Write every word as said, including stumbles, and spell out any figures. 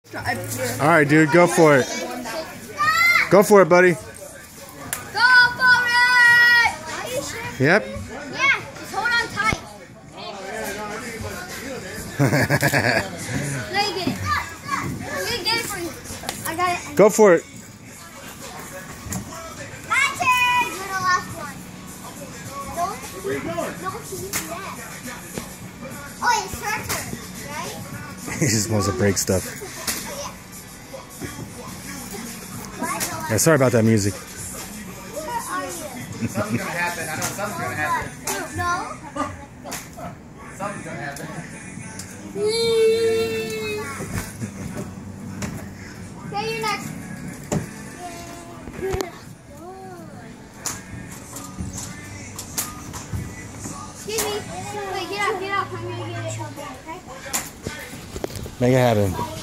All right, dude, go for it. Go for it, buddy. Go for it! Are you sure? Yep. Yeah, just hold on tight. Let me get it. I'm gonna get it for you. I got it. Go for it. My turn! You're the last one. Don't, Where are you going? don't keep that. Oh, it's her turn, right? He just wants to break stuff. Yeah, sorry about that music. Where are you? Something's gonna happen. I know something's gonna happen. No? Something's gonna happen. Okay, you're next. Excuse me. Wait, get out, get out. I'm gonna get it. Okay? Make it happen.